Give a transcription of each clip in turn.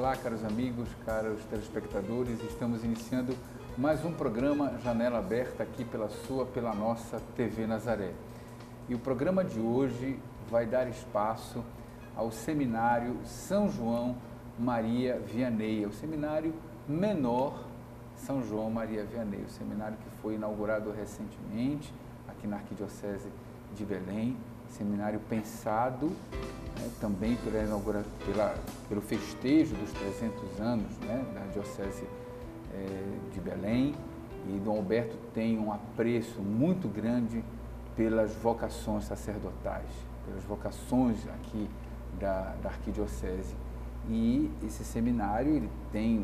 Olá, caros amigos, caros telespectadores, estamos iniciando mais um programa Janela Aberta aqui pela nossa TV Nazaré. E o programa de hoje vai dar espaço ao Seminário São João Maria Vianney, o Seminário Menor São João Maria Vianney, o seminário que foi inaugurado recentemente aqui na Arquidiocese de Belém, seminário pensado também pelo festejo dos 300 anos da Diocese de Belém, e Dom Alberto tem um apreço muito grande pelas vocações sacerdotais, pelas vocações aqui da Arquidiocese. E esse seminário ele tem,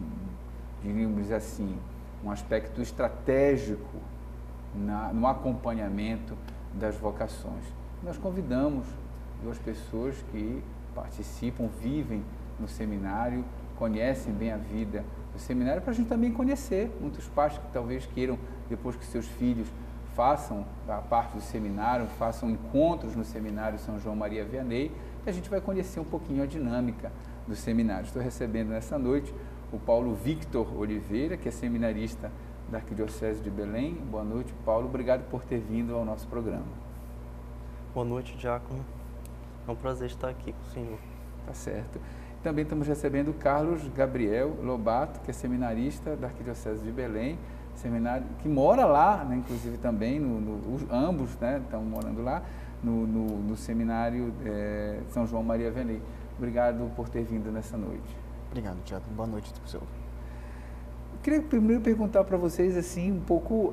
diríamos assim, um aspecto estratégico no acompanhamento das vocações. Nós convidamos duas pessoas que participam, vivem no seminário, conhecem bem a vida do seminário, para a gente também conhecer. Muitos pais que talvez queiram, depois que seus filhos façam a parte do seminário, façam encontros no Seminário São João Maria Vianney, e a gente vai conhecer um pouquinho a dinâmica do seminário. Estou recebendo nessa noite o Paulo Victor Oliveira, que é seminarista da Arquidiocese de Belém. Boa noite, Paulo. Obrigado por ter vindo ao nosso programa. Boa noite, Diácono. É um prazer estar aqui com o senhor. Tá certo. Também estamos recebendo o Carlos Gabriel Lobato, que é seminarista da Arquidiocese de Belém, seminário que mora lá, inclusive também, ambos estão morando lá, no Seminário São João Maria Vianney. Obrigado por ter vindo nessa noite. Obrigado, Tiago. Boa noite, professor. Eu queria primeiro perguntar para vocês, assim, um pouco,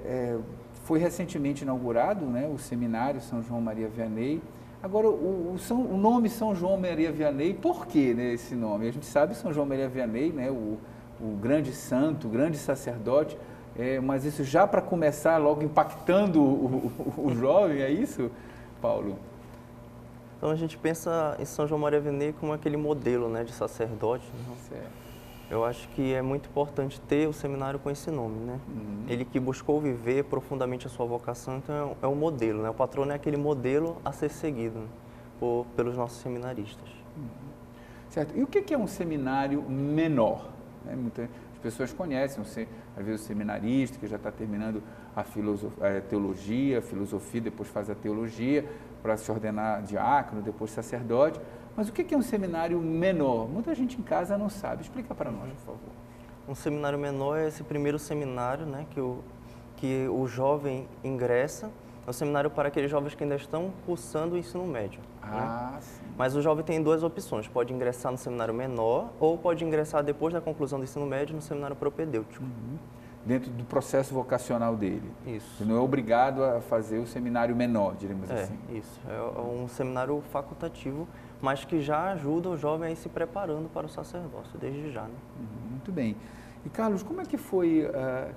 foi recentemente inaugurado, o Seminário São João Maria Vianney. Agora, o nome São João Maria Vianney, por que esse nome? A gente sabe São João Maria Vianney, o grande santo, o grande sacerdote, mas isso já para começar logo impactando o jovem, é isso, Paulo? Então a gente pensa em São João Maria Vianney como aquele modelo de sacerdote. Certo. Eu acho que é muito importante ter o seminário com esse nome, Uhum. Ele que buscou viver profundamente a sua vocação, então é um modelo, O patrono é aquele modelo a ser seguido pelos nossos seminaristas. Uhum. Certo. E o que é um seminário menor? Muitas pessoas conhecem, às vezes o seminarista que já está terminando a teologia, a filosofia, depois faz a teologia para se ordenar diácono, depois sacerdote. Mas o que é um seminário menor? Muita gente em casa não sabe. Explica para nós, por favor. Um seminário menor é esse primeiro seminário que o jovem ingressa. É um seminário para aqueles jovens que ainda estão cursando o ensino médio. Sim. Mas o jovem tem duas opções. Pode ingressar no seminário menor ou pode ingressar depois da conclusão do ensino médio no seminário propedêutico. Uhum. Dentro do processo vocacional dele. Isso. Ele não é obrigado a fazer o seminário menor, diremos assim. Isso. É um seminário facultativo, mas que já ajuda o jovem a ir se preparando para o sacerdócio, desde já. Muito bem. E, Carlos, como é que foi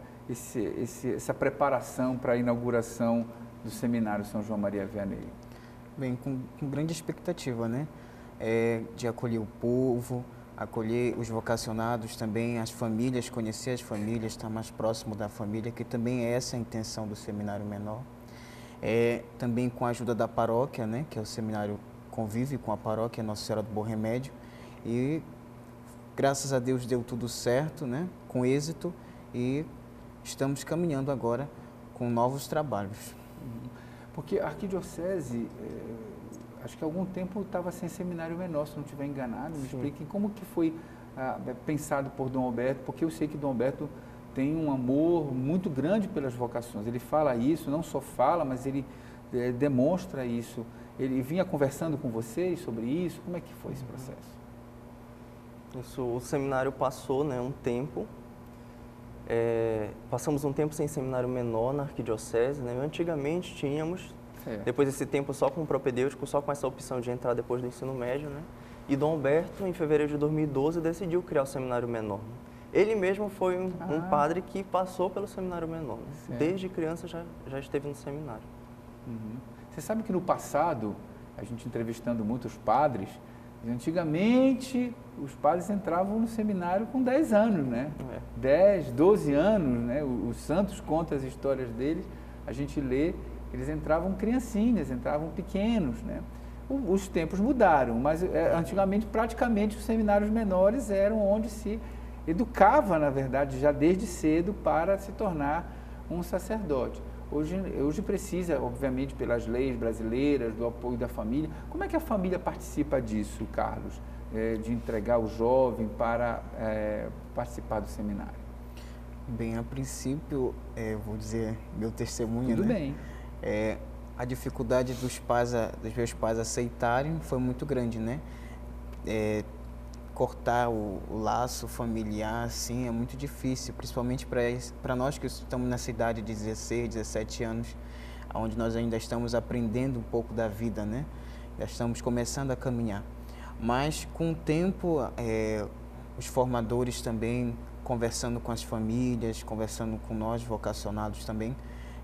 essa preparação para a inauguração do Seminário São João Maria Vianney? Bem, com grande expectativa, de acolher o povo, acolher os vocacionados também, as famílias, conhecer as famílias, estar mais próximo da família, que também é essa a intenção do Seminário Menor. Também com a ajuda da paróquia, que é o seminário convive com a paróquia Nossa Senhora do Bom Remédio, e graças a Deus deu tudo certo, com êxito, e estamos caminhando agora com novos trabalhos. Porque a Arquidiocese, acho que há algum tempo estava sem seminário menor, se não estiver enganado. Me expliquem como que foi pensado por Dom Alberto, porque eu sei que Dom Alberto tem um amor muito grande pelas vocações. Ele fala isso, não só fala, mas ele demonstra isso. Ele vinha conversando com vocês sobre isso? Como é que foi esse processo? O seminário passou um tempo. Passamos um tempo sem seminário menor na Arquidiocese. Antigamente tínhamos, depois desse tempo só com o propedêutico, só com essa opção de entrar depois do ensino médio. E Dom Alberto, em fevereiro de 2012, decidiu criar o seminário menor. Ele mesmo foi um padre que passou pelo seminário menor. Desde criança já esteve no seminário. Uhum. Você sabe que no passado, a gente entrevistando muitos padres, antigamente os padres entravam no seminário com 10 anos, 10, 12 anos, Os santos contam as histórias deles, a gente lê, eles entravam criancinhas, entravam pequenos, os tempos mudaram, mas antigamente praticamente os seminários menores eram onde se educava, na verdade, já desde cedo para se tornar um sacerdote. Hoje precisa, obviamente, pelas leis brasileiras, do apoio da família. Como é que a família participa disso, Carlos? De entregar o jovem para participar do seminário? Bem, a princípio, vou dizer meu testemunho, Tudo né? bem. A dificuldade dos meus pais aceitarem foi muito grande, né? Cortar o laço familiar, assim, é muito difícil, principalmente para nós que estamos nessa idade de 16, 17 anos, onde nós ainda estamos aprendendo um pouco da vida, né? Já estamos começando a caminhar. Mas, com o tempo, os formadores também, conversando com as famílias, conversando com nós vocacionados também,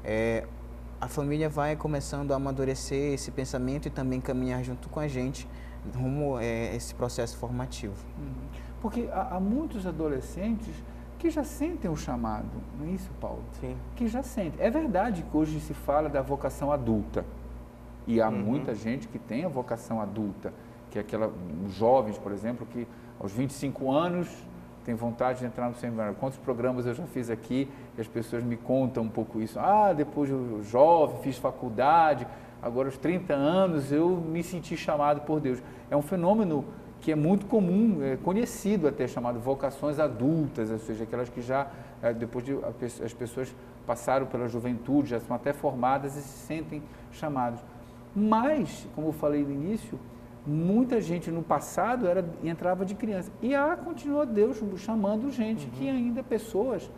a família vai começando a amadurecer esse pensamento e também caminhar junto com a gente rumo a esse processo formativo. Porque há muitos adolescentes que já sentem o chamado, não é isso, Paulo? Sim. Que já sentem. É verdade que hoje se fala da vocação adulta, e há muita gente que tem a vocação adulta, que é os jovens, por exemplo, que aos 25 anos tem vontade de entrar no seminário. Quantos programas eu já fiz aqui e as pessoas me contam um pouco isso. Depois eu jovem, fiz faculdade, agora aos 30 anos eu me senti chamado por Deus. É um fenômeno que é muito comum, conhecido até, chamado vocações adultas, ou seja, aquelas que já, depois de as pessoas passaram pela juventude, já são até formadas e se sentem chamados. Mas, como eu falei no início, muita gente no passado entrava de criança. E continua Deus chamando gente que ainda, pessoas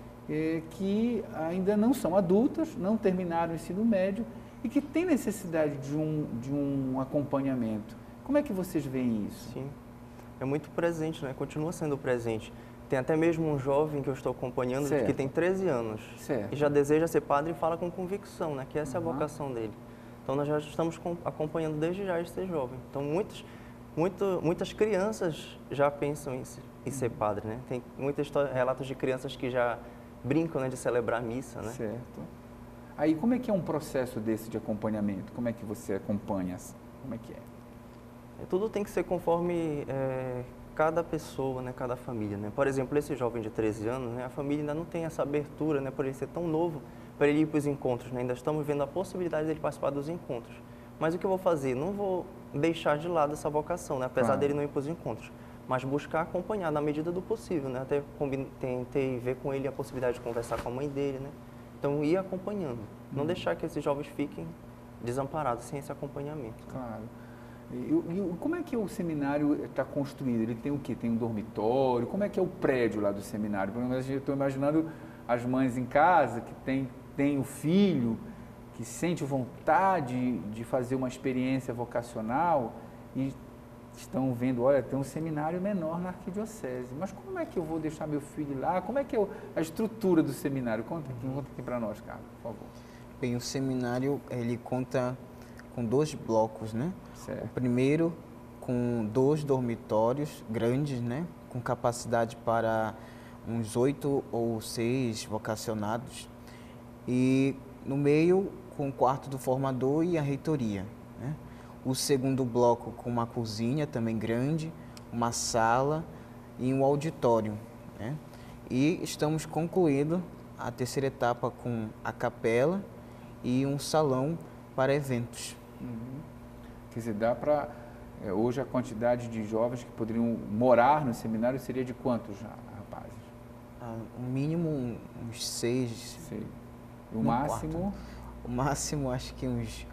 que ainda não são adultas, não terminaram o ensino médio e que têm necessidade de um acompanhamento. Como é que vocês veem isso? Sim, é muito presente, né? Continua sendo presente. Tem até mesmo um jovem que eu estou acompanhando, que tem 13 anos, e já deseja ser padre e fala com convicção, né? Que essa é a vocação dele. Então, nós já estamos acompanhando desde já esse jovem. Então, muitas crianças já pensam em ser padre, né? Tem muitos relatos de crianças que já brincam, né, de celebrar a missa, né? Certo. Aí, como é que é um processo desse de acompanhamento? Como é que você acompanha? Como é que é? Tudo tem que ser conforme cada pessoa, né, cada família, né? Por exemplo, esse jovem de 13 anos, né, a família ainda não tem essa abertura, né, por ele ser tão novo, para ele ir para os encontros, né? Ainda estamos vendo a possibilidade dele participar dos encontros. Mas o que eu vou fazer? Não vou deixar de lado essa vocação, né? Apesar dele não ir para os encontros, mas buscar acompanhar na medida do possível, né? Até tentei ver com ele a possibilidade de conversar com a mãe dele, né? Então, ir acompanhando. Não deixar que esses jovens fiquem desamparados sem esse acompanhamento. Claro. E como é que o seminário está construído? Ele tem o quê? Tem um dormitório? Como é que é o prédio lá do seminário? Eu estou imaginando as mães em casa que tem o filho, que sente vontade de fazer uma experiência vocacional e estão vendo, olha, tem um seminário menor na arquidiocese, mas como é que eu vou deixar meu filho lá? Como é que é a estrutura do seminário? Conta aqui para nós, Carlos, por favor. Bem, o seminário, ele conta com 2 blocos, né? Certo. O primeiro com 2 dormitórios grandes, né? Com capacidade para uns 8 ou 6 vocacionados. E no meio, com o quarto do formador e a reitoria, né? O segundo bloco com uma cozinha também grande, uma sala e um auditório, né? E estamos concluindo a terceira etapa com a capela e um salão para eventos. Quer dizer, dá para... hoje a quantidade de jovens que poderiam morar no seminário seria de quantos, rapazes? O mínimo uns 6. Sei. O máximo? Quarto. O máximo acho que uns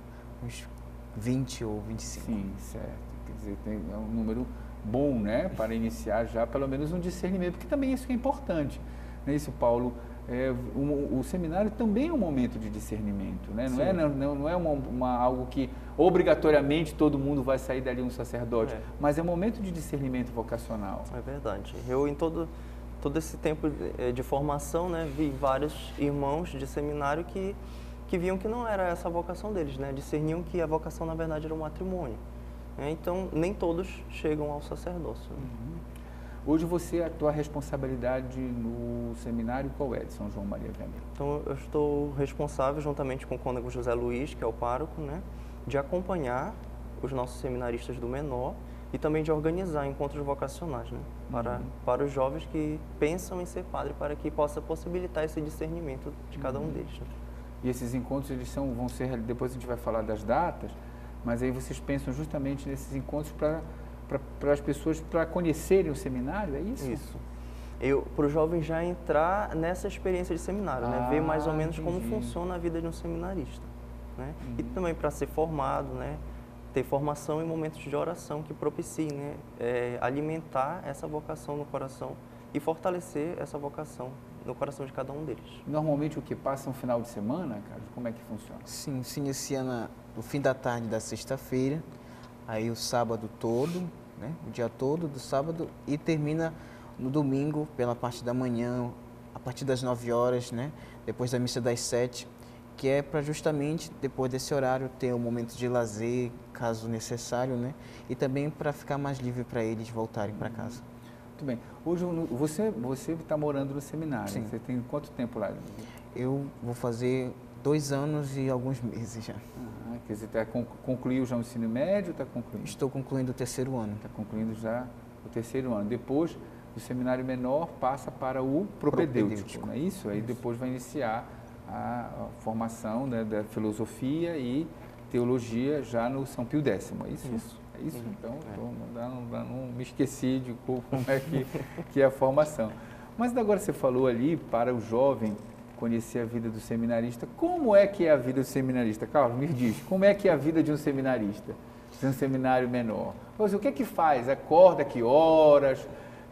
20 ou 25. Sim, certo. Quer dizer, é um número bom, né? Para iniciar já pelo menos um discernimento, porque também isso é importante. Não é isso, Paulo? O seminário também é um momento de discernimento, né? Não é algo que obrigatoriamente todo mundo vai sair dali um sacerdote, mas é um momento de discernimento vocacional. É verdade. Eu, em todo esse tempo de formação, né, vi vários irmãos de seminário que viam que não era essa a vocação deles, né? Discerniam que a vocação, na verdade, era o matrimônio. Então, nem todos chegam ao sacerdócio. Né? Hoje a tua responsabilidade no seminário qual é, de São João Maria Vianney? Então, eu estou responsável, juntamente com o cônego José Luiz, que é o pároco, né, de acompanhar os nossos seminaristas do menor e também de organizar encontros vocacionais, né? Para os jovens que pensam em ser padre, para que possa possibilitar esse discernimento de cada um deles. Né? E esses encontros, eles vão ser, depois a gente vai falar das datas, mas aí vocês pensam justamente nesses encontros para as pessoas, para conhecerem o seminário, é isso? Isso. Para o jovem já entrar nessa experiência de seminário, né? Ver mais ou menos como funciona a vida de um seminarista. Né? E também para ser formado, né? Ter formação em momentos de oração que propiciem, né? Alimentar essa vocação no coração e fortalecer essa vocação no coração de cada um deles. Normalmente o que passa um final de semana, Carlos, como é que funciona? Sim, se inicia no fim da tarde da sexta-feira, aí o sábado todo, né? O dia todo do sábado, e termina no domingo pela parte da manhã, a partir das 9 horas, né? Depois da missa das 7, que é para justamente, depois desse horário, ter um momento de lazer, caso necessário, né? E também para ficar mais livre para eles voltarem para casa. Muito bem. Hoje você está morando no seminário. Sim. Você tem quanto tempo lá? Eu vou fazer 2 anos e alguns meses já. Quer dizer, concluiu já o ensino médio ou está concluindo? Estou concluindo o 3º ano. Está concluindo já o 3º ano. Depois, do seminário menor, passa para o propedêutico, não é isso? Aí depois vai iniciar a formação, né, da filosofia e teologia já no São Pio X, é isso? Isso. É isso? Então, não me esqueci de como é que é a formação. Mas agora você falou ali para o jovem conhecer a vida do seminarista. Como é que é a vida do seminarista? Carlos, me diz, como é que é a vida de um seminarista, de um seminário menor? O que é que faz? Acorda, que horas?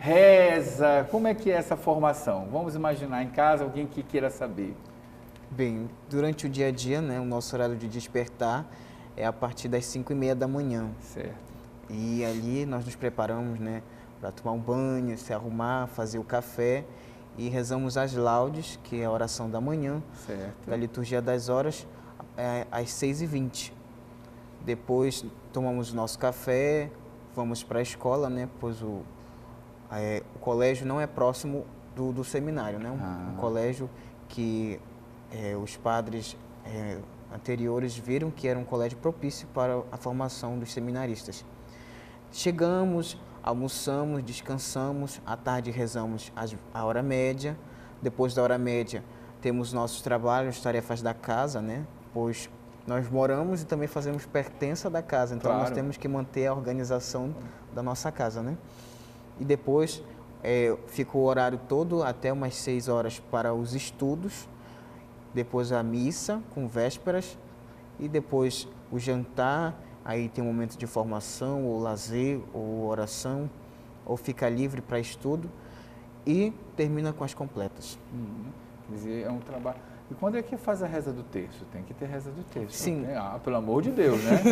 Reza? Como é que é essa formação? Vamos imaginar em casa alguém que queira saber. Bem, durante o dia a dia, né, o nosso horário de despertar é a partir das 5h30 da manhã. Certo. E ali nós nos preparamos, né, para tomar um banho, se arrumar, fazer o café e rezamos as laudes, que é a oração da manhã, certo, da liturgia das horas, às 6h20. Depois tomamos o nosso café, vamos para a escola, né, pois o colégio não é próximo do seminário, né, um colégio que os padres anteriores viram que era um colégio propício para a formação dos seminaristas. Chegamos, almoçamos, descansamos, à tarde rezamos a hora média, depois da hora média temos nossos trabalhos, tarefas da casa, né? Pois nós moramos e também fazemos pertença da casa, então nós temos que manter a organização da nossa casa, né? E depois fica o horário todo até umas 6 horas para os estudos, depois a missa com vésperas e depois o jantar, aí tem um momento de formação, ou lazer, ou oração, ou fica livre para estudo e termina com as completas. Quer dizer, é um trabalho... E quando é que faz a reza do terço? Tem que ter reza do terço. Sim. Pelo amor de Deus, né?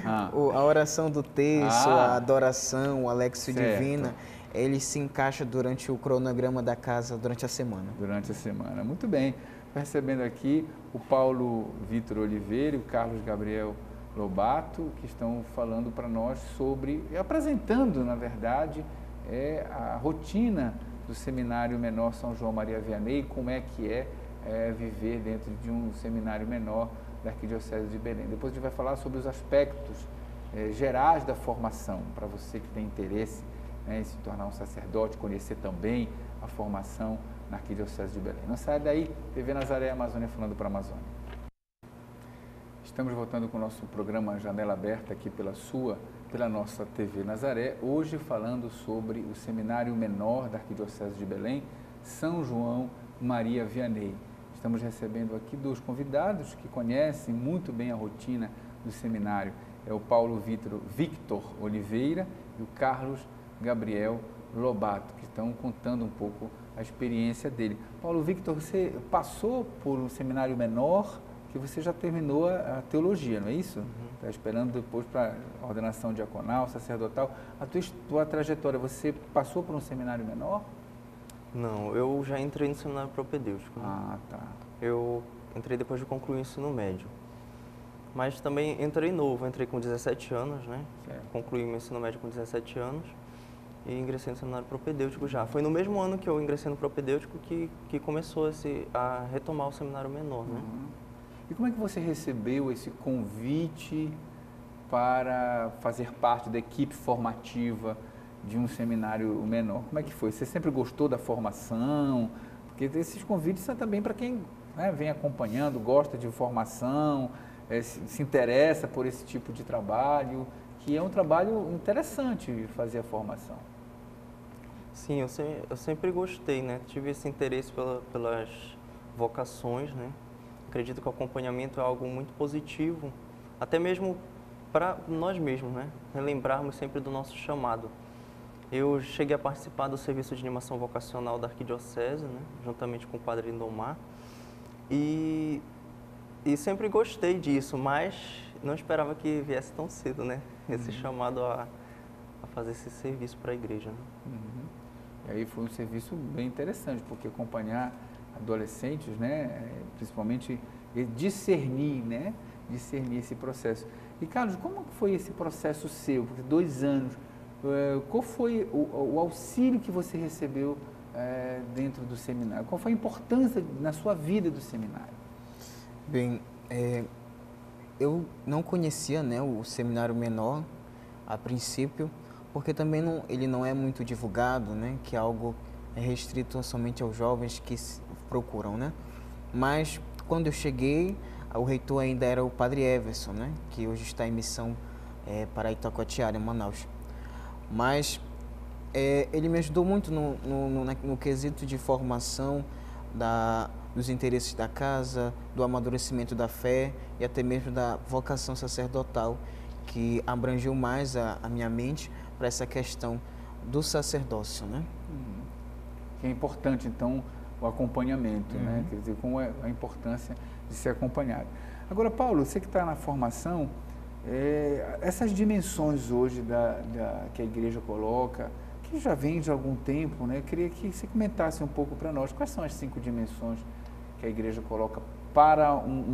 A oração do terço, a adoração, o Alexio Divina, ele se encaixa durante o cronograma da casa durante a semana. Durante a semana. Muito bem. Recebendo aqui o Paulo Vitor Oliveira e o Carlos Gabriel Lobato, que estão falando para nós sobre, apresentando, na verdade, a rotina do Seminário Menor São João Maria Vianney, como é que é viver dentro de um seminário menor da Arquidiocese de Belém. Depois a gente vai falar sobre os aspectos gerais da formação, para você que tem interesse, né, em se tornar um sacerdote, conhecer também a formação na Arquidiocese de Belém. Não sai daí, TV Nazaré Amazônia falando para a Amazônia. Estamos voltando com o nosso programa Janela Aberta aqui pela nossa TV Nazaré, hoje falando sobre o Seminário Menor da Arquidiocese de Belém, São João Maria Vianney. Estamos recebendo aqui 2 convidados que conhecem muito bem a rotina do seminário. É o Paulo Victor Oliveira e o Carlos Gabriel Lobato, que estão contando um pouco a experiência dele. Paulo Victor, você passou por um seminário menor, que você já terminou a teologia, não é isso? Está esperando depois para a ordenação diaconal, sacerdotal. A tua trajetória, você passou por um seminário menor? Não, eu já entrei no seminário propedêutico. Né? Tá. Eu entrei depois de concluir o ensino médio. Mas também entrei novo, entrei com 17 anos, né? Certo. Concluí meu ensino médio com 17 anos e ingressei no seminário propedêutico já. Foi no mesmo ano que eu ingressei no propedêutico que começou a retomar o seminário menor, né? E como é que você recebeu esse convite para fazer parte da equipe formativa de um seminário menor? Como é que foi? Você sempre gostou da formação? Porque esses convites são também para quem, né, vem acompanhando, gosta de formação, se interessa por esse tipo de trabalho, que é um trabalho interessante fazer a formação. Sim, eu sempre gostei, né? Tive esse interesse pelas vocações, né? Acredito que o acompanhamento é algo muito positivo, até mesmo para nós mesmos, né? Relembrarmos sempre do nosso chamado. Eu cheguei a participar do serviço de animação vocacional da Arquidiocese, né? Juntamente com o Padre Lindomar, e sempre gostei disso, mas não esperava que viesse tão cedo, né? Esse chamado a fazer esse serviço para a igreja. Né? E aí foi um serviço bem interessante, porque acompanhar adolescentes, né, principalmente discernir, né, discernir esse processo. E Carlos, como foi esse processo seu? Porque 2 anos, qual foi o auxílio que você recebeu dentro do seminário? Qual foi a importância na sua vida do seminário? Bem, eu não conhecia, né, o seminário menor a princípio, porque também ele não é muito divulgado, né, que é algo restrito somente aos jovens que procuram, né? Mas quando eu cheguei, o reitor ainda era o Padre Everson, né, que hoje está em missão para Itacoatiara, em Manaus. Mas ele me ajudou muito no quesito de formação dos interesses da casa, do amadurecimento da fé e até mesmo da vocação sacerdotal, que abrangeu mais a minha mente para essa questão do sacerdócio, né? Que é importante, então, o acompanhamento, né? Quer dizer, como é a importância de ser acompanhado. Agora, Paulo, você que está na formação, essas dimensões hoje que a igreja coloca, que já vem de algum tempo, né? Eu queria que você comentasse um pouco para nós, quais são as 5 dimensões que a igreja coloca para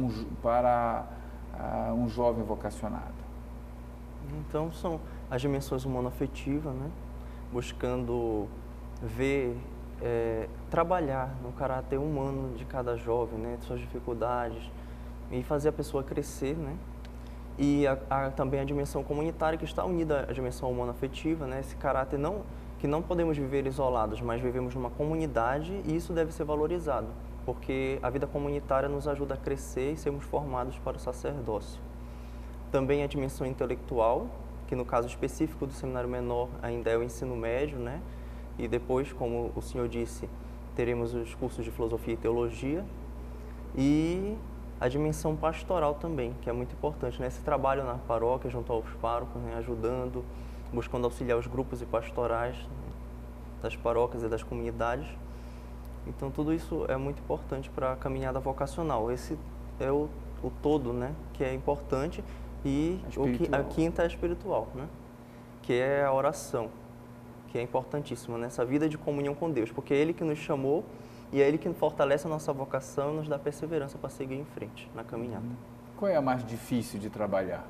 um jovem vocacionado? Então, são as dimensões humano-afetivas, né? Buscando ver, trabalhar no caráter humano de cada jovem, né? De suas dificuldades, e fazer a pessoa crescer, né? E também a dimensão comunitária, que está unida à dimensão humano-afetiva, né? Esse caráter que não podemos viver isolados, mas vivemos numa comunidade, e isso deve ser valorizado, porque a vida comunitária nos ajuda a crescer e sermos formados para o sacerdócio. Também a dimensão intelectual, que no caso específico do seminário menor ainda é o ensino médio, né? E depois, como o senhor disse, teremos os cursos de filosofia e teologia. E a dimensão pastoral também, que é muito importante, né? Esse trabalho na paróquia, junto aos párocos, né? Ajudando, buscando auxiliar os grupos e pastorais, né? Das paróquias e das comunidades. Então, tudo isso é muito importante para a caminhada vocacional. Esse é o todo, né? Que é importante. E a quinta é a espiritual, né? Que é a oração, que é importantíssima nessa vida de comunhão com Deus, porque é Ele que nos chamou e é Ele que fortalece a nossa vocação e nos dá perseverança para seguir em frente na caminhada. Qual é a mais difícil de trabalhar?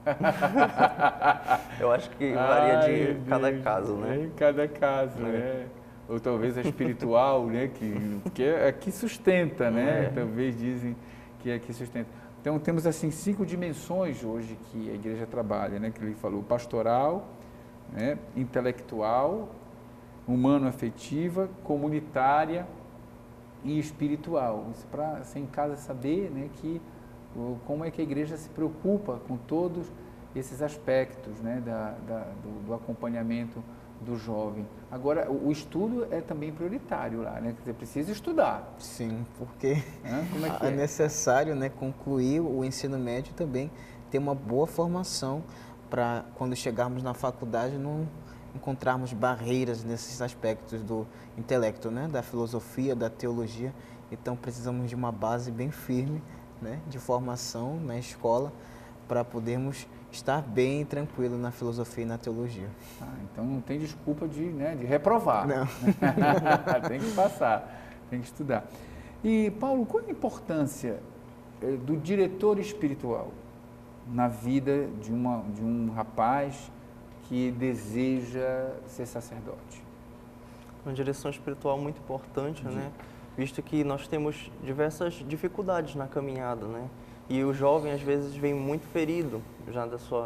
Eu acho que varia de cada caso, né? Em cada caso, né? Ou talvez a espiritual, né? Que é que sustenta, né? Talvez dizem que é que sustenta. Então, temos assim 5 dimensões hoje que a igreja trabalha, né? Que ele falou: pastoral, né? Intelectual, humano-afetiva, comunitária e espiritual. Isso para você em casa saber, né? Como é que a igreja se preocupa com todos esses aspectos, né? Do acompanhamento do jovem. Agora, o estudo é também prioritário lá, né? Você precisa estudar. Sim, porque como é que é necessário, né, concluir o ensino médio e também ter uma boa formação para quando chegarmos na faculdade não encontrarmos barreiras nesses aspectos do intelecto, né, da filosofia, da teologia. Então, precisamos de uma base bem firme, né, de formação na escola para podermos estar bem tranquilo na filosofia e na teologia. Então não tem desculpa de reprovar. Não. Tem que passar, tem que estudar. E, Paulo, qual a importância do diretor espiritual na vida de um rapaz que deseja ser sacerdote? Uma direção espiritual muito importante, né? Visto que nós temos diversas dificuldades na caminhada, né? E o jovem, às vezes, vem muito ferido já da sua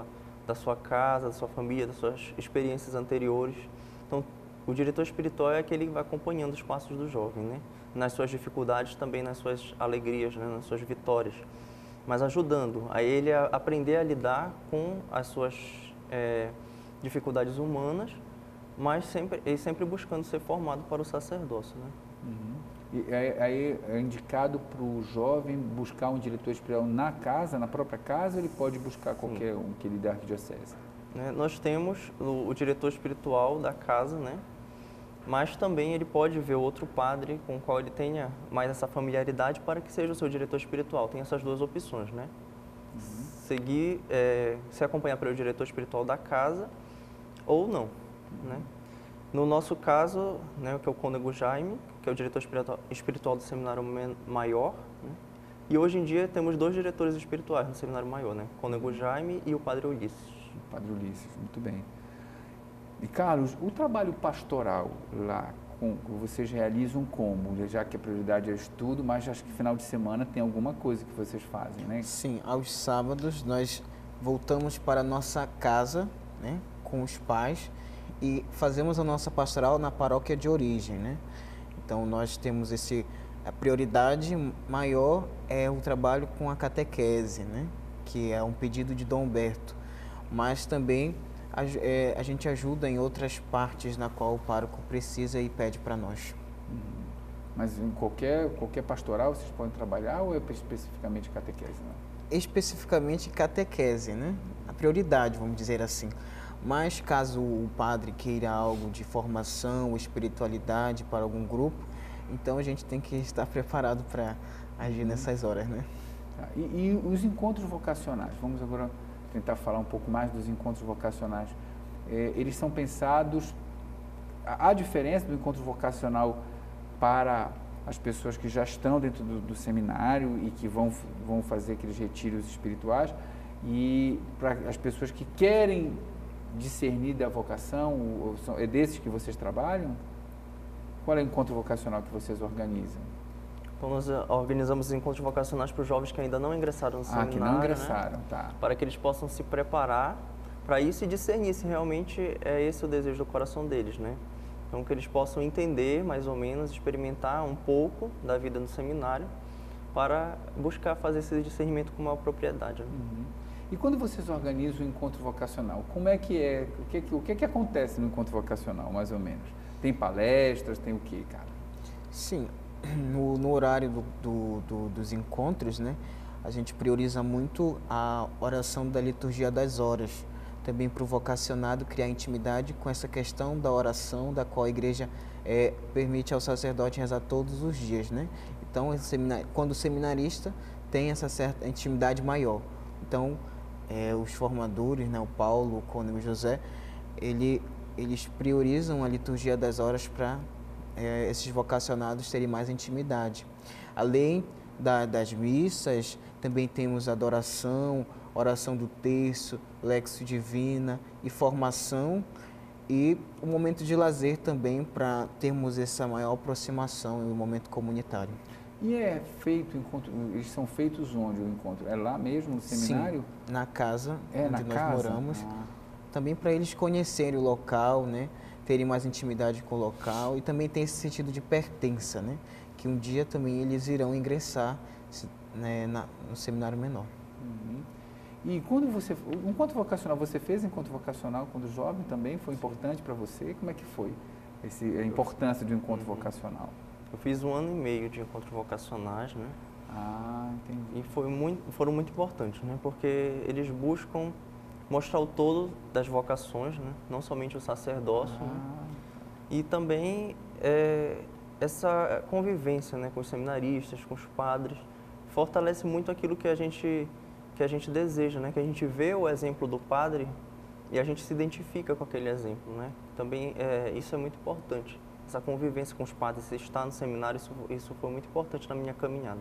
da sua casa, da sua família, das suas experiências anteriores. Então, o diretor espiritual é aquele que vai acompanhando os passos do jovem, né? Nas suas dificuldades, também nas suas alegrias, né? Nas suas vitórias, mas ajudando a ele a aprender a lidar com as suas dificuldades humanas, mas sempre buscando ser formado para o sacerdócio, né? E aí é indicado para o jovem buscar um diretor espiritual na casa, na própria casa, ou ele pode buscar qualquer um que ele dê arquidiocese? Nós temos o diretor espiritual da casa, né? Mas também ele pode ver outro padre com o qual ele tenha mais essa familiaridade para que seja o seu diretor espiritual. Tem essas duas opções, né? Se acompanhar pelo diretor espiritual da casa ou não, né? No nosso caso, né, que é o cônego Jaime, que é o diretor espiritual do Seminário Maior, né? E hoje em dia temos 2 diretores espirituais no Seminário Maior, né? O cônego Jaime e o padre Ulisses. O padre Ulisses, muito bem. E Carlos, o trabalho pastoral lá, vocês realizam como? Já que a prioridade é o estudo, mas acho que final de semana tem alguma coisa que vocês fazem, né? Sim, aos sábados nós voltamos para a nossa casa, né, com os pais, e fazemos a nossa pastoral na paróquia de origem, né? Então nós temos a prioridade maior é o trabalho com a catequese, né? Que é um pedido de Dom Humberto, mas também a gente ajuda em outras partes na qual o pároco precisa e pede para nós. Mas em qualquer pastoral vocês podem trabalhar ou é especificamente catequese? Não? Especificamente catequese, né? A prioridade, vamos dizer assim. Mas caso o padre queira algo de formação, espiritualidade para algum grupo, então a gente tem que estar preparado para agir nessas horas, né? Tá. E os encontros vocacionais? Vamos agora tentar falar um pouco mais dos encontros vocacionais. Eles são pensados... Há diferença do encontro vocacional para as pessoas que já estão dentro do seminário e que vão fazer aqueles retiros espirituais e para as pessoas que querem discernir da vocação? É desses que vocês trabalham? Qual é o encontro vocacional que vocês organizam? Então, nós organizamos encontros vocacionais para os jovens que ainda não ingressaram no seminário, que não ingressaram, né? Tá. Para que eles possam se preparar para isso e discernir se realmente é esse o desejo do coração deles, né? Então, que eles possam entender, mais ou menos, experimentar um pouco da vida no seminário para buscar fazer esse discernimento com maior propriedade, né? E quando vocês organizam o encontro vocacional, como é que é? O que acontece no encontro vocacional, mais ou menos? Tem palestras, tem o quê, cara? Sim, no horário dos encontros, né, a gente prioriza muito a oração da liturgia das horas. Também para o vocacionado criar intimidade com essa questão da oração, da qual a igreja permite ao sacerdote rezar todos os dias, né? Então, quando o seminarista tem essa certa intimidade maior. Então, os formadores, né, o Paulo, o cônego José, eles priorizam a liturgia das horas para esses vocacionados terem mais intimidade. Além das missas, também temos adoração, oração do terço, Lexio Divina e formação, e um momento de lazer também para termos essa maior aproximação e um momento comunitário. E eles são feitos onde o encontro? É lá mesmo, no seminário? Sim, na casa onde nós moramos. Também para eles conhecerem o local, né? Terem mais intimidade com o local, e também tem esse sentido de pertença, né? Que um dia também eles irão ingressar, né, no seminário menor. E quando o encontro vocacional, você fez encontro vocacional quando jovem também? Foi importante para você? Como é que foi a importância de um encontro vocacional? Eu fiz 1 ano e meio de encontros vocacionais, né? Entendi. E foram muito importantes, né? Porque eles buscam mostrar o todo das vocações, né? Não somente o sacerdócio, né? E também essa convivência, né, com os seminaristas, com os padres, fortalece muito aquilo que a gente deseja, né? Que a gente vê o exemplo do padre e a gente se identifica com aquele exemplo, né? Também isso é muito importante. Essa convivência com os padres, estar no seminário, isso foi muito importante na minha caminhada.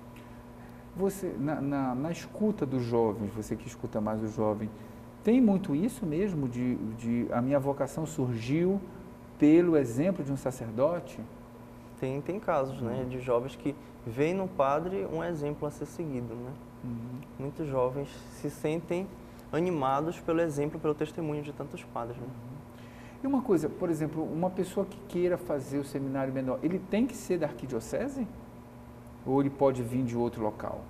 Você, na escuta dos jovens, você que escuta mais o jovem, tem muito isso mesmo de a minha vocação surgiu pelo exemplo de um sacerdote? Tem casos, né, de jovens que veem no padre um exemplo a ser seguido, né? Muitos jovens se sentem animados pelo exemplo, pelo testemunho de tantos padres, né? E uma coisa, por exemplo, uma pessoa que queira fazer o seminário menor, ele tem que ser da arquidiocese? Ou ele pode vir de outro local?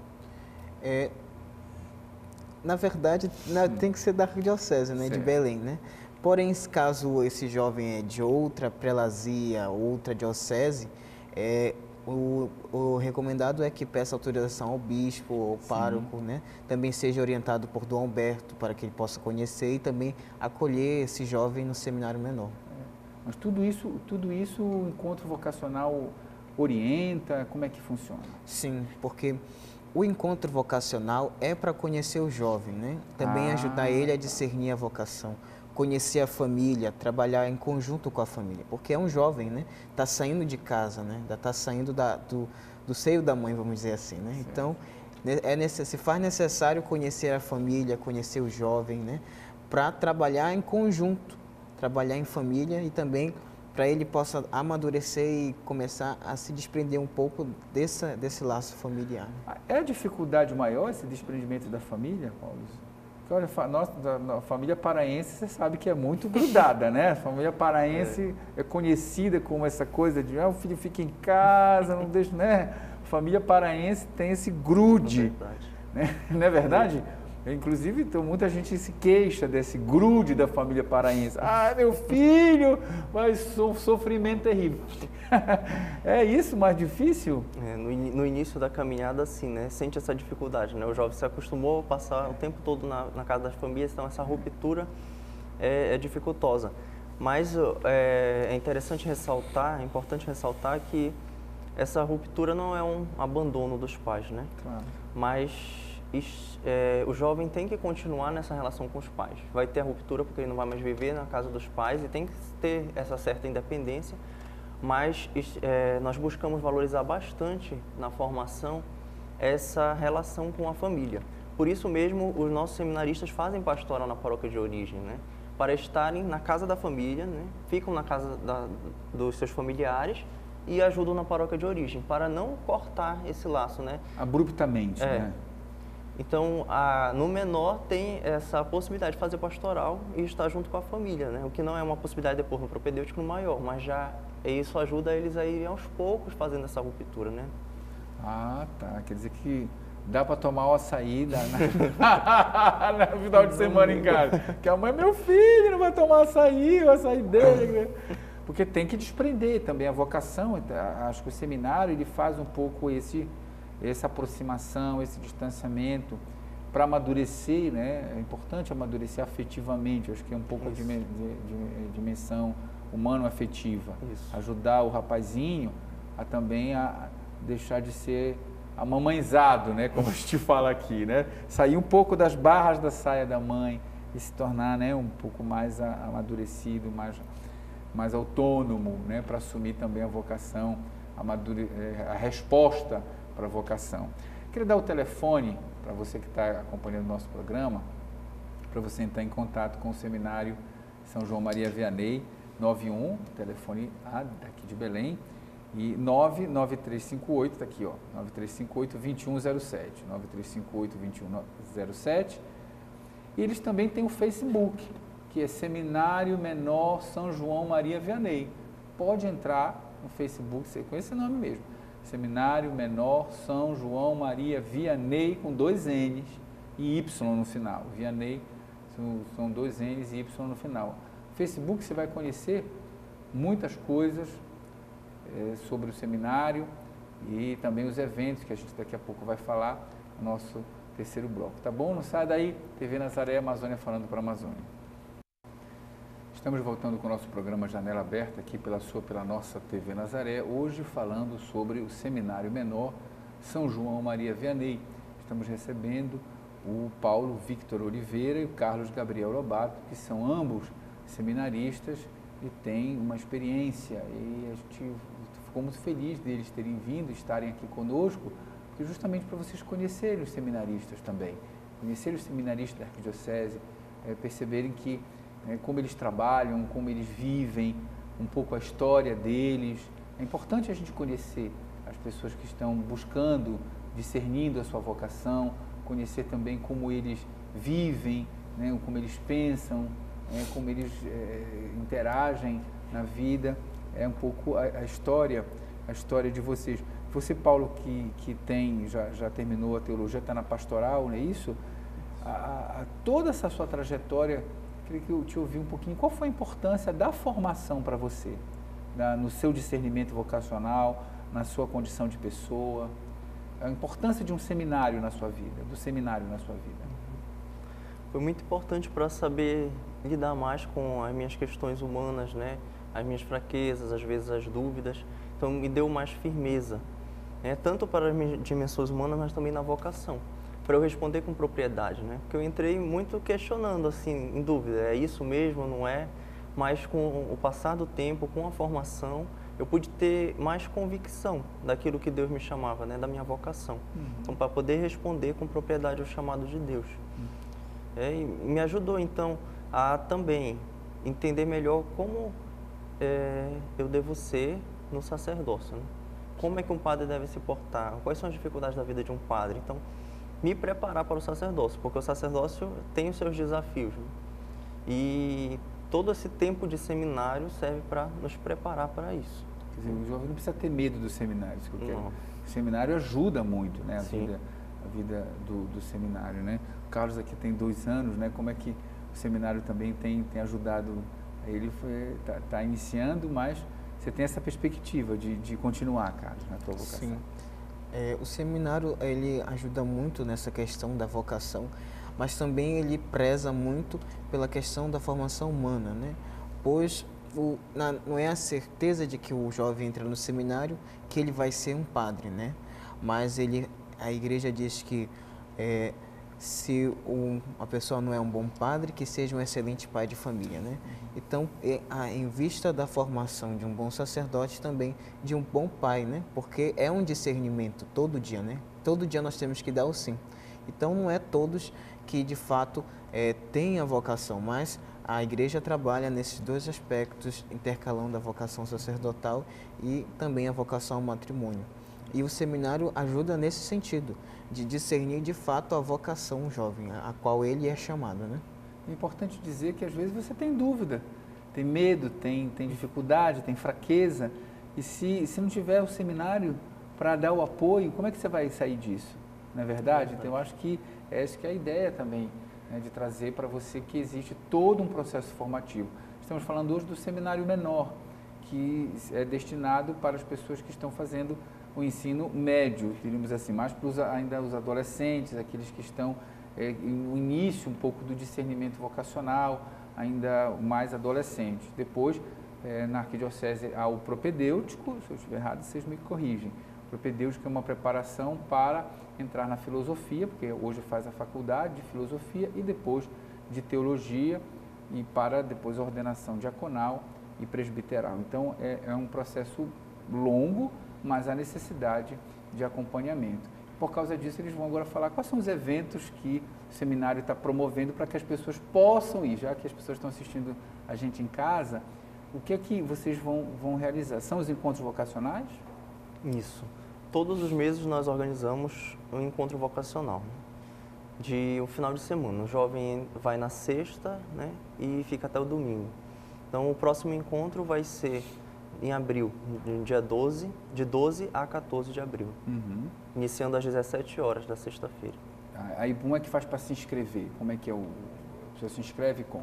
Na verdade, tem que ser da arquidiocese, né, de Belém, né? Porém, caso esse jovem é de outra prelazia, outra diocese, o recomendado é que peça autorização ao bispo ou pároco, né? Também seja orientado por Dom Alberto para que ele possa conhecer e também acolher esse jovem no seminário menor. Mas tudo isso o encontro vocacional orienta? Como é que funciona? Sim, porque o encontro vocacional é para conhecer o jovem, né? Também ajudar ele a discernir a vocação, conhecer a família, trabalhar em conjunto com a família, porque é um jovem, né? Está saindo de casa, né? Está saindo do seio da mãe, vamos dizer assim, né? Então, se faz necessário conhecer a família, conhecer o jovem, né? Para trabalhar em conjunto, trabalhar em família e também para ele possa amadurecer e começar a se desprender um pouco desse laço familiar. É a dificuldade maior esse desprendimento da família, Paulo? Olha, a família paraense, você sabe que é muito grudada, né? A família paraense é conhecida como essa coisa de o filho fica em casa, não deixa, né? A família paraense tem esse grude, né? Não é verdade? Inclusive, muita gente se queixa desse grude da família paraense. Meu filho, mas sofrimento terrível. É isso mais difícil? No início da caminhada, sim, né? Sente essa dificuldade, né? O jovem se acostumou a passar o tempo todo na casa das famílias, então essa ruptura é dificultosa. Mas é interessante ressaltar, é importante ressaltar que essa ruptura não é um abandono dos pais, né? Claro. Mas o jovem tem que continuar nessa relação com os pais. Vai ter a ruptura porque ele não vai mais viver na casa dos pais e tem que ter essa certa independência, mas nós buscamos valorizar bastante na formação essa relação com a família. Por isso mesmo, os nossos seminaristas fazem pastoral na paróquia de origem, né? Para estarem na casa da família, né? Ficam na casa dos seus familiares e ajudam na paróquia de origem, para não cortar esse laço, né? Abruptamente, né? Então, no menor tem essa possibilidade de fazer pastoral e estar junto com a família, né? O que não é uma possibilidade depois no propedêutico no maior, mas já isso ajuda eles a irem aos poucos fazendo essa ruptura, né? Tá. Quer dizer que dá para tomar o açaí no final de semana em casa. Que a mãe, meu filho, não vai tomar açaí, o açaí dele. Porque tem que desprender também a vocação. Acho que o seminário ele faz um pouco essa aproximação, esse distanciamento para amadurecer, né? É importante amadurecer afetivamente, acho que é um pouco de dimensão humano-afetiva. Ajudar o rapazinho a também deixar de ser amamãezado, né? Como a gente fala aqui, né? Sair um pouco das barras da saia da mãe e se tornar, né, um pouco mais amadurecido, mais autônomo, né? Para assumir também a vocação, a resposta para a vocação. Queria dar o telefone para você que está acompanhando o nosso programa, para você entrar em contato com o Seminário São João Maria Vianney, 91, telefone daqui de Belém, e 99358, está aqui, ó, 9358-2107, 9358-2107. E eles também têm o Facebook, que é Seminário Menor São João Maria Vianney. Pode entrar no Facebook, você conhece esse nome mesmo. Seminário Menor São João Maria Vianney, com 2 N's e Y no final. Vianney são 2 N's e Y no final. No Facebook você vai conhecer muitas coisas sobre o seminário e também os eventos que a gente daqui a pouco vai falar no nosso terceiro bloco. Tá bom? Não sai daí, TV Nazaré, Amazônia falando para a Amazônia. Estamos voltando com o nosso programa Janela Aberta aqui pela nossa TV Nazaré, hoje falando sobre o Seminário Menor São João Maria Vianney. Estamos recebendo o Paulo Victor Oliveira e o Carlos Gabriel Lobato, que são ambos seminaristas e têm uma experiência, e a gente ficou muito feliz deles terem vindo, estarem aqui conosco, porque justamente para vocês conhecerem os seminaristas também, conhecerem os seminaristas da Arquidiocese, perceberem que como eles trabalham, como eles vivem, um pouco a história deles. É importante a gente conhecer as pessoas que estão buscando, discernindo a sua vocação, conhecer também como eles vivem né, como eles pensam, como eles interagem na vida. É um pouco a história de vocês. Você, Paulo, que já terminou a teologia, está na pastoral, não é isso? Toda essa sua trajetória, queria que eu te ouvi um pouquinho. Qual foi a importância da formação para você, no seu discernimento vocacional, na sua condição de pessoa? A importância de um seminário na sua vida, do seminário na sua vida? Foi muito importante para saber lidar mais com as minhas questões humanas, né? As minhas fraquezas, às vezes as dúvidas. Então me deu mais firmeza, né? Tanto para as minhas dimensões humanas, mas também na vocação, para eu responder com propriedade, né? Porque eu entrei muito questionando, assim, em dúvida, é isso mesmo, não é? Mas com o passar do tempo, com a formação, eu pude ter mais convicção daquilo que Deus me chamava, né? Da minha vocação. Então, para poder responder com propriedade ao chamado de Deus. E me ajudou, então, a também entender melhor como eu devo ser no sacerdócio, né? Como é que um padre deve se portar? Quais são as dificuldades da vida de um padre? Então, me preparar para o sacerdócio, porque o sacerdócio tem os seus desafios, né? E todo esse tempo de seminário serve para nos preparar para isso. Quer dizer, o jovem não precisa ter medo do seminário, isso que eu quero. O seminário ajuda muito, né, a vida do seminário, né? O Carlos aqui tem 2 anos, né? Como é que o seminário também tem ajudado? Ele está iniciando, mas você tem essa perspectiva de continuar, Carlos, na tua vocação. Sim. O seminário, ele ajuda muito nessa questão da vocação, mas também ele preza muito pela questão da formação humana, né? Pois não é a certeza de que o jovem entra no seminário que ele vai ser um padre, né? Mas a igreja diz que se uma pessoa não é um bom padre, que seja um excelente pai de família, né? Então, em vista da formação de um bom sacerdote, também de um bom pai, né? Porque é um discernimento todo dia, né? Todo dia nós temos que dar o sim. Então, não é todos que, de fato, têm a vocação, mas a igreja trabalha nesses 2 aspectos, intercalando a vocação sacerdotal e também a vocação ao matrimônio. E o seminário ajuda nesse sentido, de discernir de fato a vocação jovem, a qual ele é chamado, né? É importante dizer que às vezes você tem dúvida, tem medo, tem dificuldade, tem fraqueza, e se não tiver o seminário para dar o apoio, como é que você vai sair disso? Não é verdade? Então eu acho que essa que é a ideia também, né, de trazer para você que existe todo um processo formativo. Estamos falando hoje do seminário menor, que é destinado para as pessoas que estão fazendo o ensino médio, diríamos assim, mais para ainda os adolescentes, aqueles que estão no início um pouco do discernimento vocacional, ainda mais adolescentes. Depois, na arquidiocese, há o propedêutico, se eu estiver errado, vocês me corrigem. O propedêutico é uma preparação para entrar na filosofia, porque hoje faz a faculdade de filosofia e depois de teologia e para depois a ordenação diaconal e presbiteral. Então, é um processo longo, mas há necessidade de acompanhamento. Por causa disso, eles vão agora falar quais são os eventos que o seminário está promovendo para que as pessoas possam ir, já que as pessoas estão assistindo a gente em casa, o que é que vocês vão realizar? São os encontros vocacionais? Isso. Todos os meses nós organizamos um encontro vocacional, né? De um final de semana. O jovem vai na sexta, né, e fica até o domingo. Então, o próximo encontro vai ser em abril, dia 12, de 12 a 14 de abril, iniciando às 17 horas da sexta-feira. Aí, como é que faz para se inscrever? Como é que a pessoa se inscreve como?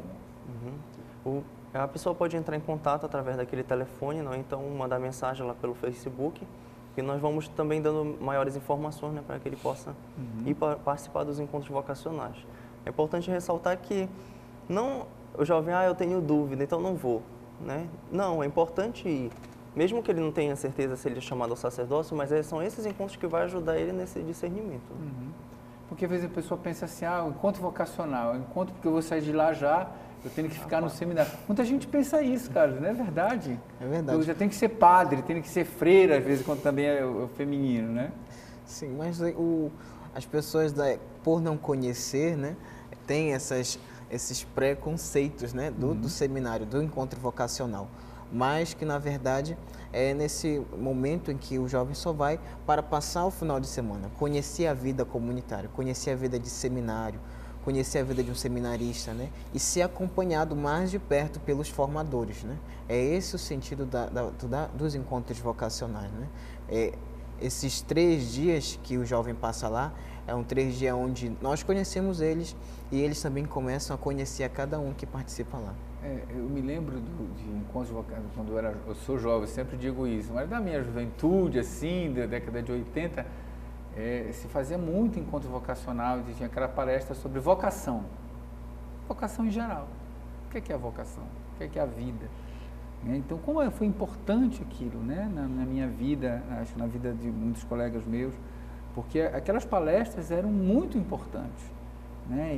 A pessoa pode entrar em contato através daquele telefone, não? Então mandar mensagem lá pelo Facebook, e nós vamos também dando maiores informações, né, para que ele possa ir participar dos encontros vocacionais. É importante ressaltar que não o jovem, eu tenho dúvida, então não vou. Né? Não, é importante ir, mesmo que ele não tenha certeza se ele é chamado ao sacerdócio, mas são esses encontros que vai ajudar ele nesse discernimento. Porque às vezes a pessoa pensa assim, o encontro vocacional, o encontro porque eu vou sair de lá já, eu tenho que ficar no seminário. Muita gente pensa isso, cara, não é verdade? É verdade. Eu já tenho que ser padre, tenho que ser freira, às vezes, quando também é o feminino, né? Sim, mas as pessoas, por não conhecer, né, têm esses preconceitos, né, do seminário, do encontro vocacional, mas que na verdade é nesse momento em que o jovem só vai para passar o final de semana, conhecer a vida comunitária, conhecer a vida de seminário, conhecer a vida de um seminarista, né? E ser acompanhado mais de perto pelos formadores, né? É esse o sentido dos encontros vocacionais, né? Esses 3 dias que o jovem passa lá, é um 3 dias onde nós conhecemos eles e eles também começam a conhecer a cada um que participa lá. Eu me lembro de encontros vocacionais, quando eu sou jovem, eu sempre digo isso, mas da minha juventude, assim, da década de 80, se fazia muito encontro vocacional, tinha aquela palestra sobre vocação em geral. O que é a vocação? O que é a vida? Então, como foi importante aquilo, né, na minha vida, acho que na vida de muitos colegas meus, porque aquelas palestras eram muito importantes, né,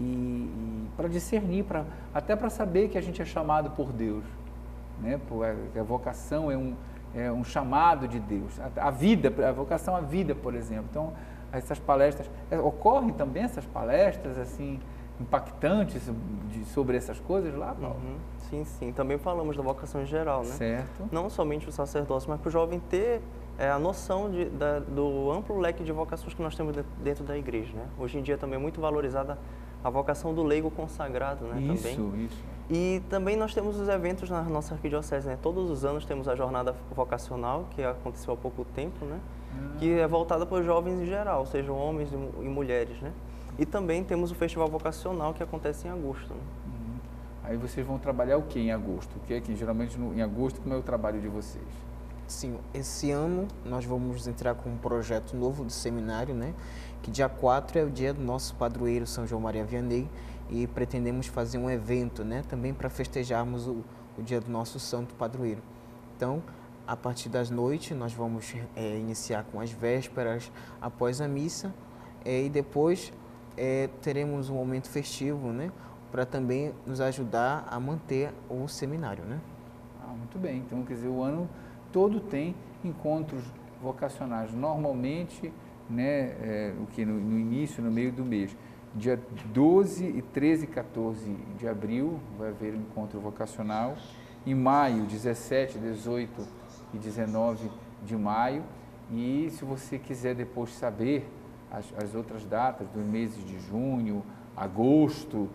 e para discernir, até para saber que a gente é chamado por Deus, né, a vocação é um chamado de Deus, a vocação à vida, por exemplo. Então, essas palestras, ocorrem também essas palestras, assim, impactantes sobre essas coisas lá, Paulo? Sim, sim. Também falamos da vocação em geral, né? Certo. Não somente o sacerdócio, mas para o jovem ter a noção do amplo leque de vocações que nós temos dentro da igreja, né? Hoje em dia também é muito valorizada a vocação do leigo consagrado, né? Isso. E também nós temos os eventos na nossa arquidiocese, né? Todos os anos temos a jornada vocacional, que aconteceu há pouco tempo, né? Que é voltada para os jovens em geral, sejam homens e mulheres, né? E também temos o festival vocacional, que acontece em agosto, né? Aí vocês vão trabalhar o que em agosto? O que é que geralmente em agosto, como é o trabalho de vocês? Sim, esse ano nós vamos entrar com um projeto novo do seminário, né? Que dia 4 é o dia do nosso padroeiro São João Maria Vianney e pretendemos fazer um evento, né? Também para festejarmos o dia do nosso santo padroeiro. Então, a partir das noites nós vamos iniciar com as vésperas após a missa e depois teremos um momento festivo, né? Para também nos ajudar a manter o seminário, né? Muito bem. Então, quer dizer, o ano todo tem encontros vocacionais. Normalmente, né, no início, no meio do mês, dia 12 e 13 e 14 de abril, vai haver um encontro vocacional. Em maio, 17, 18 e 19 de maio. E se você quiser depois saber as outras datas dos meses de junho, agosto,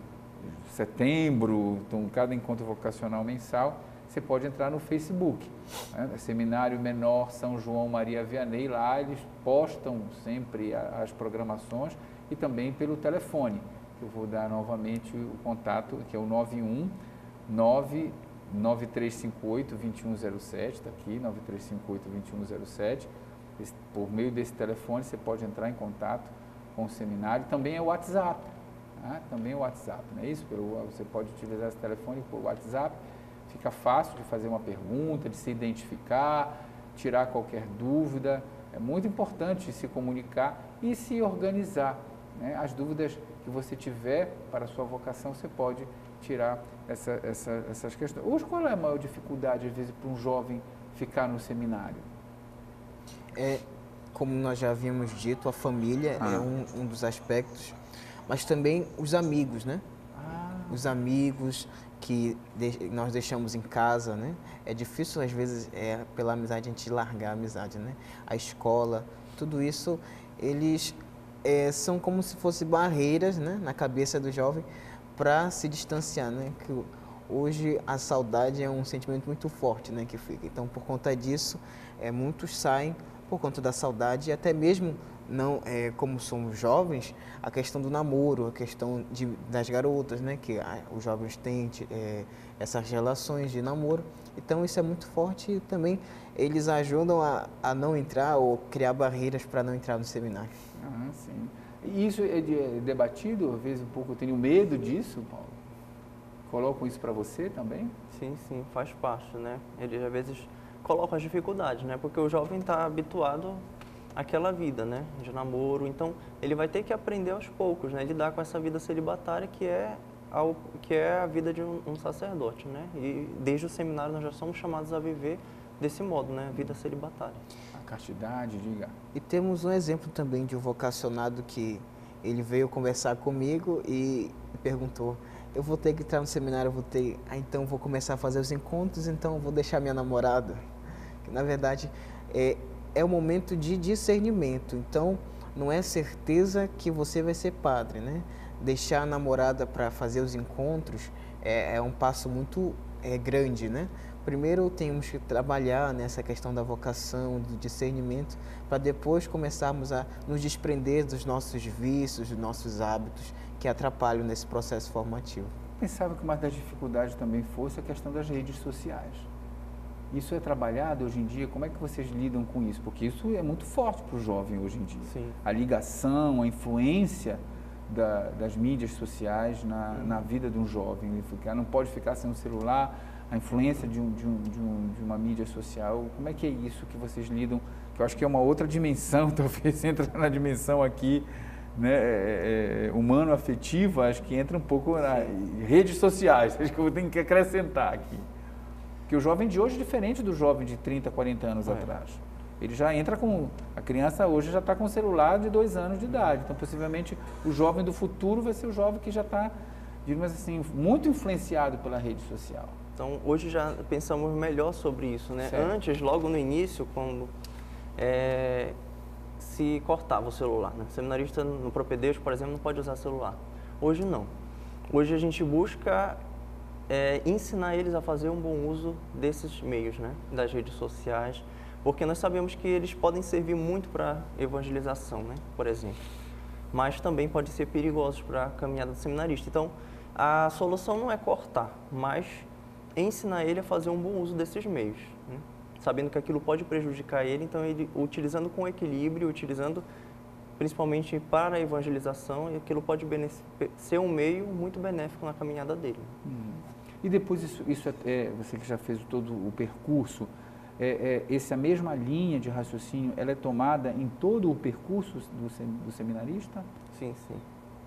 setembro, então cada encontro vocacional mensal, você pode entrar no Facebook, né? Seminário Menor São João Maria Vianney, lá eles postam sempre as programações e também pelo telefone, que eu vou dar novamente o contato, que é o 919-9358-2107, está aqui, 9358-2107, por meio desse telefone você pode entrar em contato com o seminário, também é o WhatsApp, também o WhatsApp, não é isso? Você pode utilizar esse telefone por WhatsApp, fica fácil de fazer uma pergunta, de se identificar, tirar qualquer dúvida. É muito importante se comunicar e se organizar, né? As dúvidas que você tiver para a sua vocação, você pode tirar essas questões. Hoje, qual é a maior dificuldade, às vezes, para um jovem ficar no seminário? Como nós já havíamos dito, a família é um dos aspectos, mas também os amigos, né? Os amigos que nós deixamos em casa, né? É difícil, às vezes, pela amizade, a gente largar a amizade, né? A escola, tudo isso, eles são como se fossem barreiras, né? Na cabeça do jovem para se distanciar, né? Que hoje a saudade é um sentimento muito forte, né? Que fica. Então, por conta disso, muitos saem por conta da saudade e até mesmo não, como somos jovens, a questão do namoro, a questão das garotas, né, que os jovens têm essas relações de namoro. Então isso é muito forte e também eles ajudam a não entrar ou criar barreiras para não entrar no seminário. Sim. E isso é debatido, às vezes um pouco eu tenho medo disso, Paulo? Colocam isso para você também? Sim, faz parte, né? Eles às vezes colocam as dificuldades, né? Porque o jovem está habituado àquela vida, né? De namoro, então ele vai ter que aprender aos poucos, né? Lidar com essa vida celibatária que é a vida de um sacerdote, né? E desde o seminário nós já somos chamados a viver desse modo, né? Vida celibatária. A castidade, diga. E temos um exemplo também de um vocacionado que ele veio conversar comigo e perguntou: eu vou ter que entrar no seminário, então vou começar a fazer os encontros, então vou deixar minha namorada. Que, na verdade, é um momento de discernimento, então não é certeza que você vai ser padre, né? deixar a namorada para fazer os encontros é um passo muito grande, né? Primeiro temos que trabalhar nessa questão da vocação, do discernimento, para depois começarmos a nos desprender dos nossos vícios, dos nossos hábitos que atrapalham nesse processo formativo. Pensava que uma das dificuldades também fosse a questão das redes sociais. Isso é trabalhado hoje em dia? Como é que vocês lidam com isso? Porque isso é muito forte para o jovem hoje em dia. Sim. A ligação, a influência das mídias sociais na vida de um jovem. Ele não pode ficar sem um celular, a influência de uma mídia social. Como é que é isso que vocês lidam? Que eu acho que é uma outra dimensão, talvez entra na dimensão aqui, né, humano-afetiva, acho que entra um pouco nas redes sociais, acho que eu tenho que acrescentar aqui. Porque o jovem de hoje é diferente do jovem de 30, 40 anos atrás. Ele já entra com... A criança hoje já está com um celular de 2 anos de idade. Então, possivelmente, o jovem do futuro vai ser o jovem que já está, digamos assim, muito influenciado pela rede social. Então, hoje já pensamos melhor sobre isso, né? Certo. Antes, logo no início, quando se cortava o celular, né? O seminarista no propedêutico, por exemplo, não pode usar celular. Hoje não. Hoje a gente busca ensinar eles a fazer um bom uso desses meios, né? Das redes sociais, porque nós sabemos que eles podem servir muito para evangelização, né? Por exemplo. Mas também podem ser perigosos para a caminhada do seminarista. Então, a solução não é cortar, mas ensinar ele a fazer um bom uso desses meios, né? Sabendo que aquilo pode prejudicar ele, então ele utilizando com equilíbrio, utilizando principalmente para a evangelização, e aquilo pode ser um meio muito benéfico na caminhada dele. E depois você que já fez todo o percurso, essa mesma linha de raciocínio, ela é tomada em todo o percurso do seminarista? Sim, sim.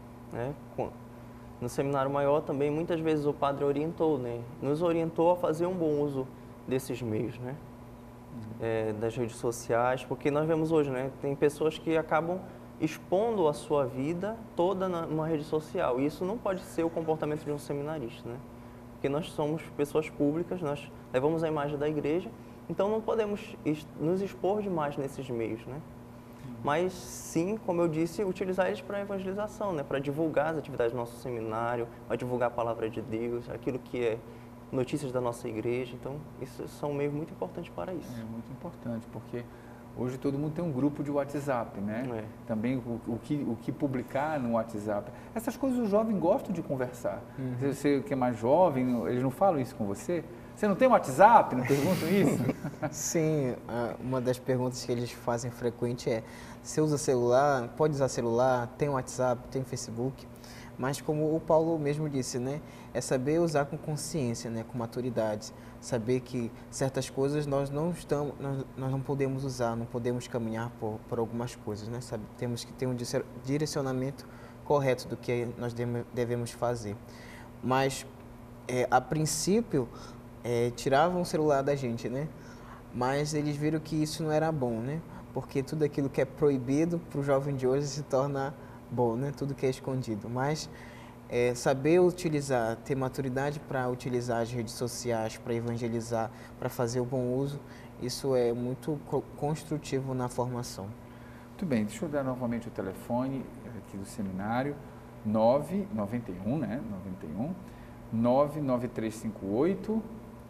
No seminário maior também, muitas vezes o padre orientou, né? Nos orientou a fazer um bom uso desses meios, né? Das redes sociais, porque nós vemos hoje, né? Tem pessoas que acabam expondo a sua vida toda numa rede social, e isso não pode ser o comportamento de um seminarista, né? Porque nós somos pessoas públicas, nós levamos a imagem da igreja, então não podemos nos expor demais nesses meios, né? Mas sim, como eu disse, utilizar eles para evangelização, né? Para divulgar as atividades do nosso seminário, para divulgar a palavra de Deus, aquilo que é notícias da nossa igreja. Então, isso são meios muito importantes para isso. É muito importante, porque hoje todo mundo tem um grupo de WhatsApp, né? Também o que publicar no WhatsApp. Essas coisas os jovens gostam de conversar. Você que é mais jovem, eles não falam isso com você? Você não tem WhatsApp? Não perguntam isso? Sim, uma das perguntas que eles fazem frequente é: você usa celular? Pode usar celular? Tem WhatsApp? Tem Facebook? Mas como o Paulo mesmo disse, né? É saber usar com consciência, né? Com maturidade. Saber que certas coisas nós não podemos usar, não podemos caminhar por algumas coisas, né? Temos que ter um direcionamento correto do que nós devemos fazer. Mas, a princípio, tiravam o celular da gente, né? Mas eles viram que isso não era bom, né? Porque tudo aquilo que é proibido para o jovem de hoje se torna bom, né? Tudo que é escondido. Mas saber utilizar, ter maturidade para utilizar as redes sociais, para evangelizar, para fazer o bom uso, isso é muito construtivo na formação. Muito bem, deixa eu dar novamente o telefone aqui do seminário, 991, né? 99358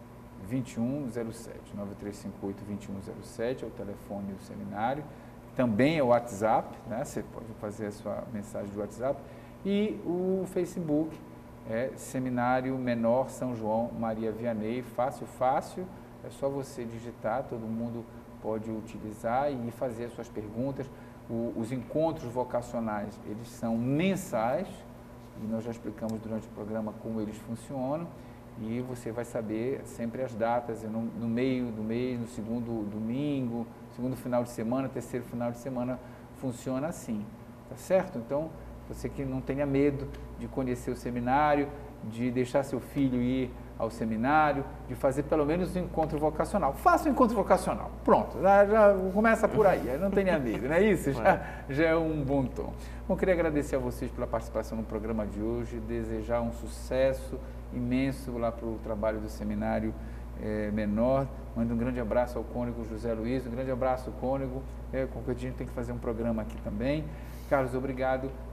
2107. 9358-2107 é o telefone do seminário. Também é o WhatsApp, né? Você pode fazer a sua mensagem de WhatsApp. E o Facebook é Seminário Menor São João Maria Vianney. Fácil, é só você digitar, todo mundo pode utilizar e fazer as suas perguntas. Os encontros vocacionais, eles são mensais, e nós já explicamos durante o programa como eles funcionam, e você vai saber sempre as datas, no meio do mês, no segundo domingo, segundo final de semana, terceiro final de semana, funciona assim, tá certo? Então, você que não tenha medo de conhecer o seminário, de deixar seu filho ir ao seminário, de fazer pelo menos um encontro vocacional. Faça um encontro vocacional, pronto, já começa por aí, não tenha medo, não é isso? Já é um bom tom. Bom, queria agradecer a vocês pela participação no programa de hoje, desejar um sucesso imenso lá para o trabalho do Seminário Menor. Mando um grande abraço ao cônego José Luiz, um grande abraço ao cônego, qualquer dia a gente tem que fazer um programa aqui também. Carlos, obrigado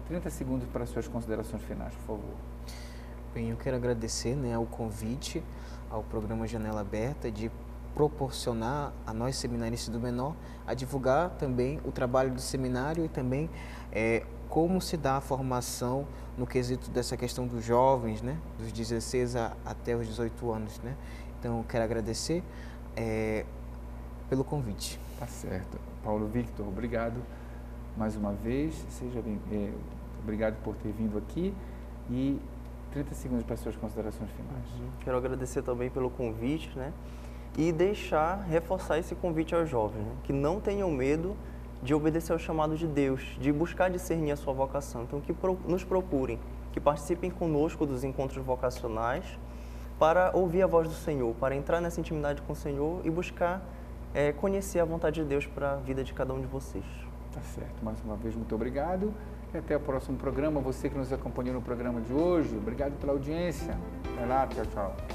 30 segundos para as suas considerações finais, por favor. Bem, eu quero agradecer, né, ao convite ao programa Janela Aberta de proporcionar a nós seminaristas do Menor a divulgar também o trabalho do seminário e também como se dá a formação no quesito dessa questão dos jovens, né, dos 16 até os 18 anos, né. Então, eu quero agradecer pelo convite. Tá certo. Paulo Victor, obrigado mais uma vez. Seja bem, obrigado por ter vindo aqui e 30 segundos para as suas considerações finais. Quero agradecer também pelo convite, né? E reforçar esse convite aos jovens, né? Que não tenham medo de obedecer ao chamado de Deus, de buscar discernir a sua vocação. Então, que nos procurem, que participem conosco dos encontros vocacionais para ouvir a voz do Senhor, para entrar nessa intimidade com o Senhor e buscar conhecer a vontade de Deus para a vida de cada um de vocês. Tá certo. Mais uma vez, muito obrigado. E até o próximo programa. Você que nos acompanhou no programa de hoje, obrigado pela audiência. Vai lá, tchau, tchau.